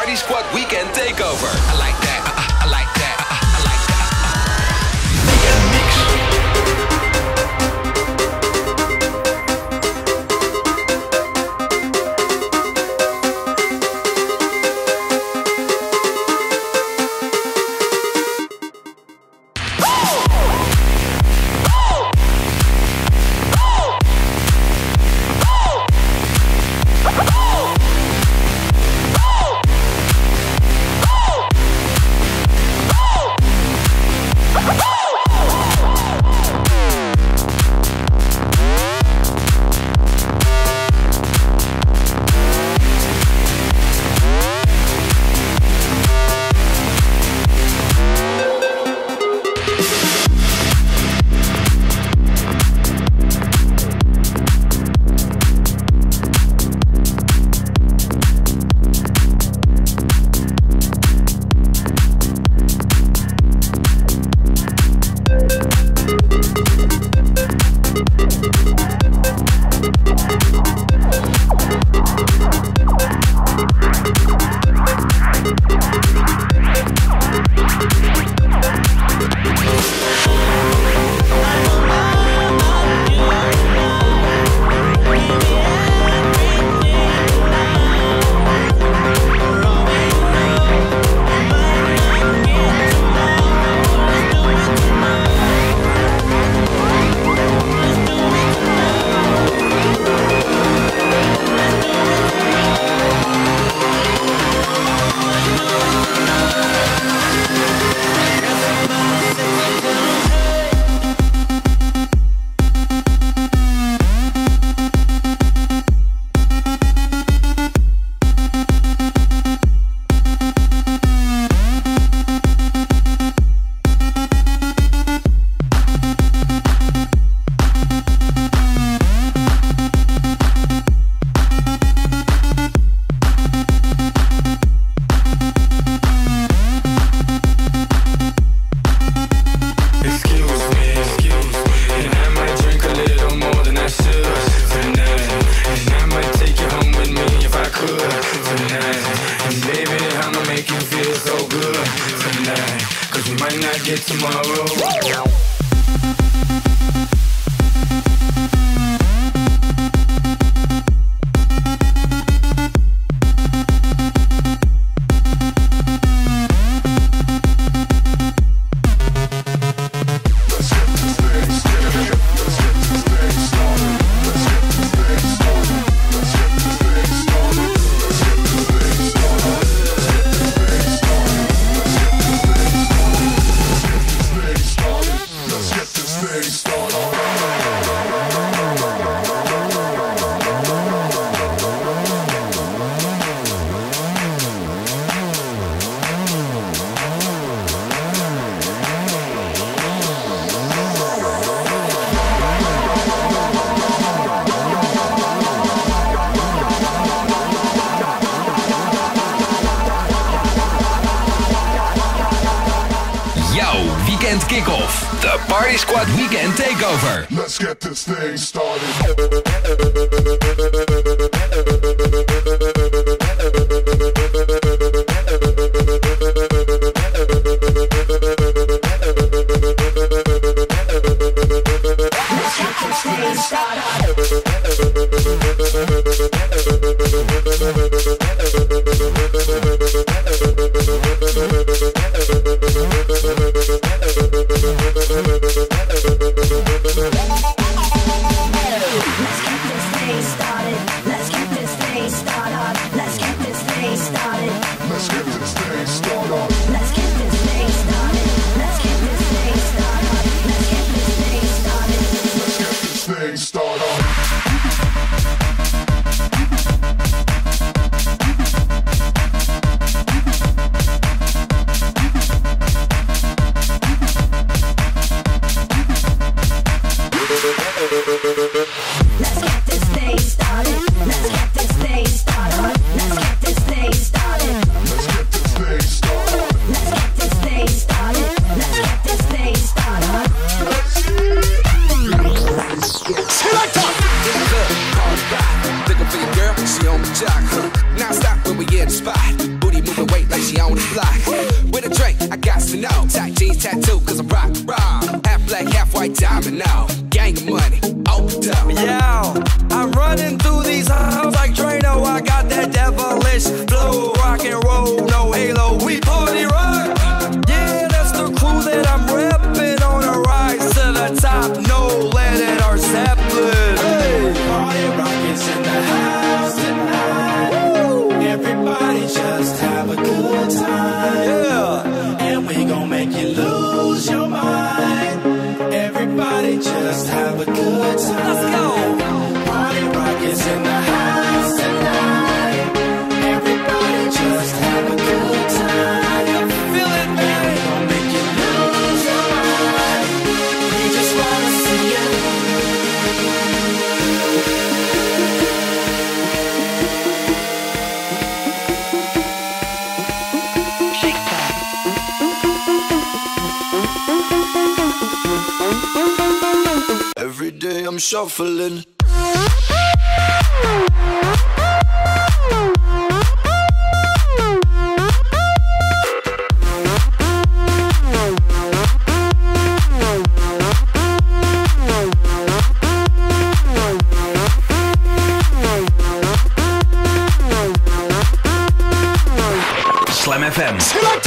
Party Squad Weekend Takeover. I like that. I like that. I like that. Weekend Mix. Kick-off, the Party Squad Weekend Takeover. Let's get this thing started. tattoo, cause I'm rock, half black, half white diamond now. Gang of money, opened up. Yeah, I'm running through these halls like Drano. I got that devilish flow, rock and roll, no halo. We party rock. Yeah, that's the crew that I'm repping on a rise to the top. No Led or Zeppelin. Hey. Party rockets in the house tonight. Woo. Everybody just have a good time. Yeah, and we gon' make you lose your mind. Everybody just have a good time. let's go. Party rockets in the house tonight. Everybody just have a good time. Feel it, man. We gon' make you lose your mind. We just wanna see you. Every day I'm shuffling. Slam FM.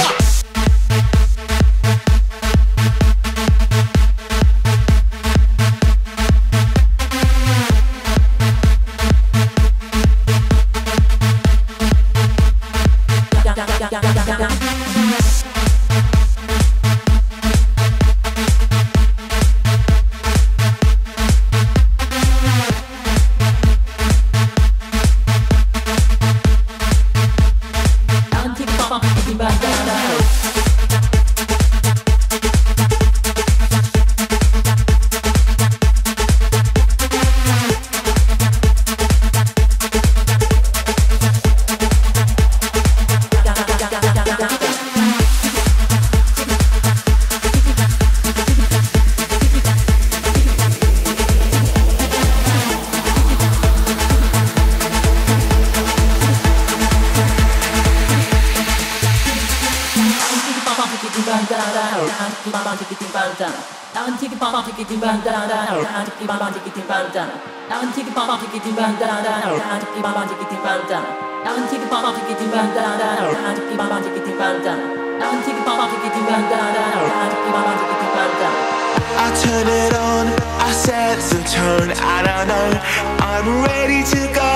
I turn it on, I set the tone, and I know I'm ready to go.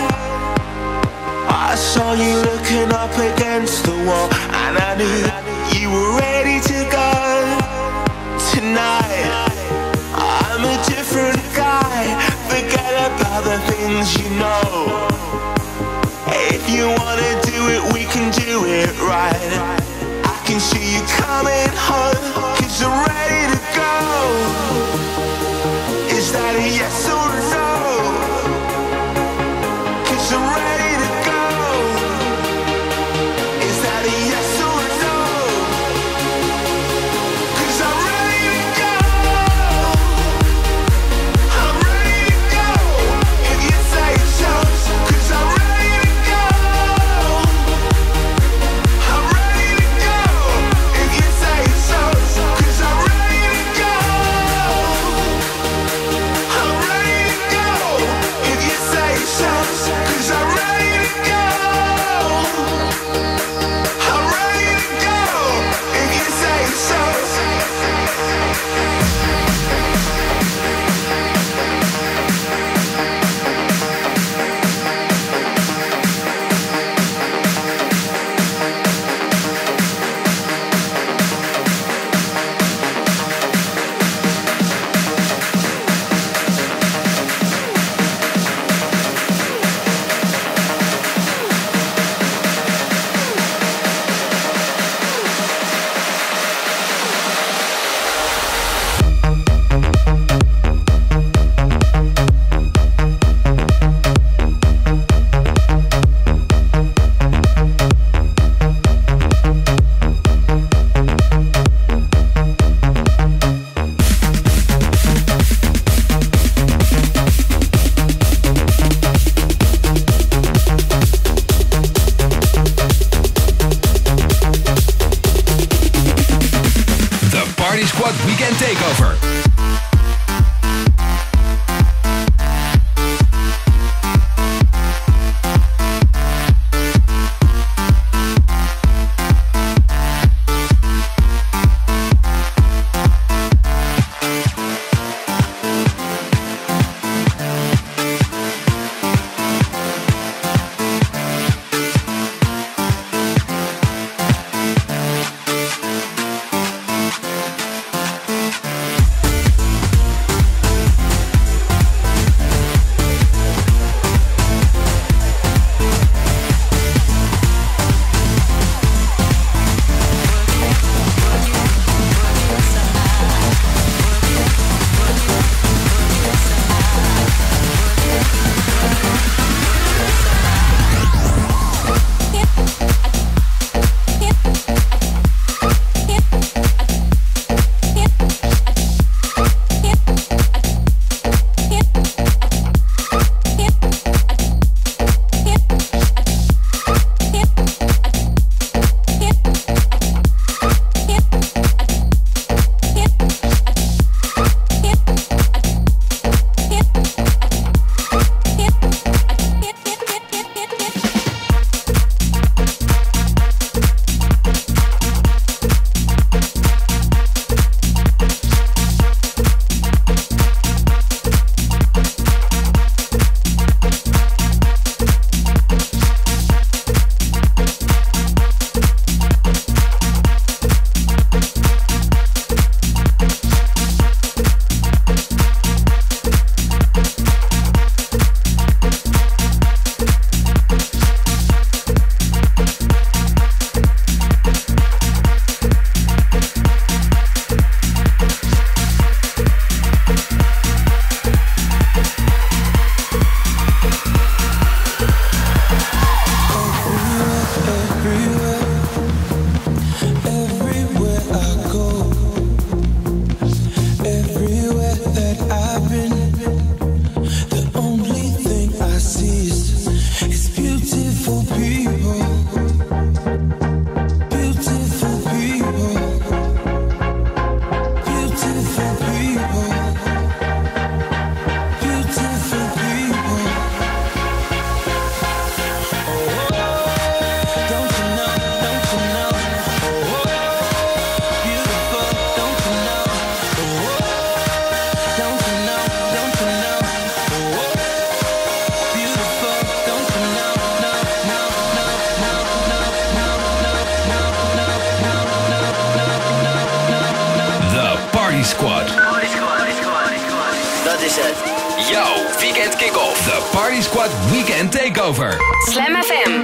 I saw you looking up against the wall, and I knew you were ready to go. Tonight, I'm a different guy, forget about the things you know. If you wanna do it, we can do it right. I can see you coming home, 'cause you're ready to go. Is that a yes or a no? 'Cause you're ready to go. Is that a yes or a no? 'Cause I'm ready to go. I'm ready to go. If you say so, 'cause I'm ready to go. I'm ready to go. If you say so. Weekend Takeover. Jouw Weekend Kick-Off. The Party Squad Weekend Takeover. Slam FM.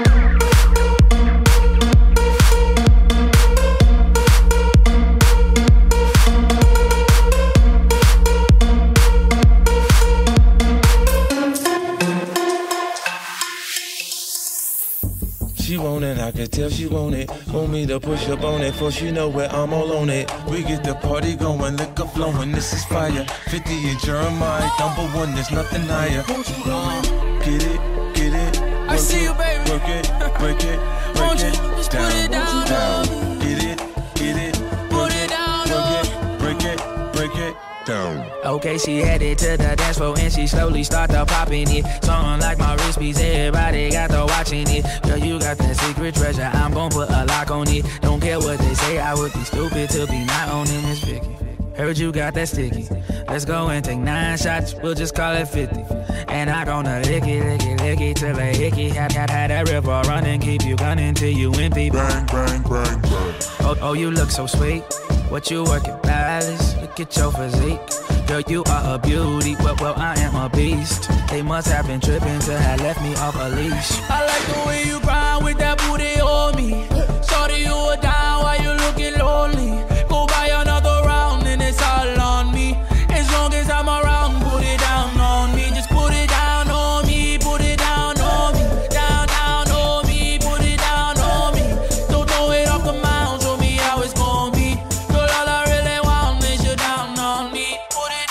She want it, I can tell she want it. Want me to push up on it, for she know where I'm all on it. We get the party going, liquor flowing, this is fire. 50 and Jeremiah, #1, there's nothing higher. Get it, get it. I see you, baby. Work it, break it, break it. Just put it down, down. Get it, put it down, work it, break it, break it. Down. Okay, she headed to the dance floor and she slowly started popping it. Something like my wrist piece, everybody got to watching it. Girl, you got that secret treasure, I'm gon' put a lock on it. Don't care what they say, I would be stupid to be not owning this Vicky. Heard you got that sticky. Let's go and take 9 shots, we'll just call it 50. And I gonna lick it till the hickey. Had that river running, keep you gunning till you empty. Bang, bang, bang, bang. Oh, you look so sweet. What you working, Palace? Look at your physique. Girl, you are a beauty, well, I am a beast. They must have been tripping to have left me off a leash. I like the way you grind with that booty on me. Shorty, you were down while you looking lonely. Go buy another round and it's all on me. As long as I'm around, put it down on me. Just put it down on me, put it down on me. Down, down on me, put it down on me. Don't throw it off the mound, show me how it's gonna be. Girl, all I really want is you down on me. Put it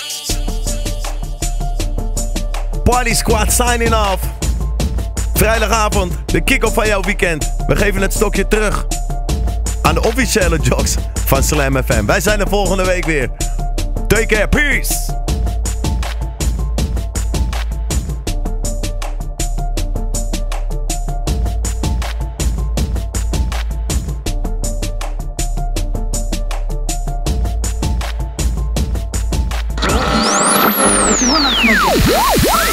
down on me. Party Squad signing off. Vrijdagavond, de kick-off van jouw weekend. We geven het stokje terug. aan de officiële jocks van Slam FM. Wij zijn er volgende week weer. Take care, peace! If you wanna